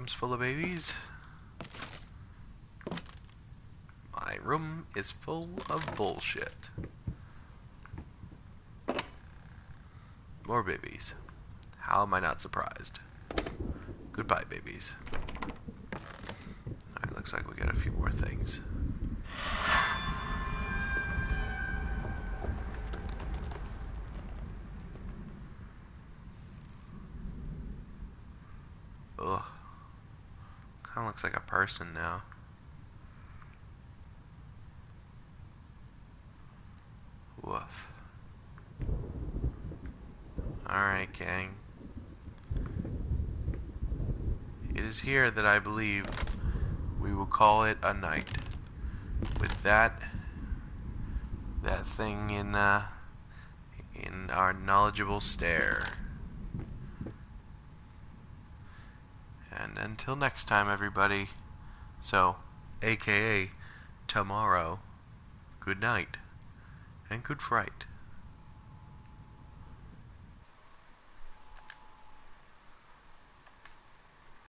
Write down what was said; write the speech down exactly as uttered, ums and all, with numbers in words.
room's full of babies. My room is full of bullshit. More babies. How am I not surprised? Goodbye, babies. Alright, looks like we got a few more things. Ugh. Kinda looks like a person now. Woof. Alright, gang. It is here that I believe we will call it a night. With that, that thing in, uh, in our knowledgeable stare. And until next time, everybody. So, aka tomorrow, good night and good fright.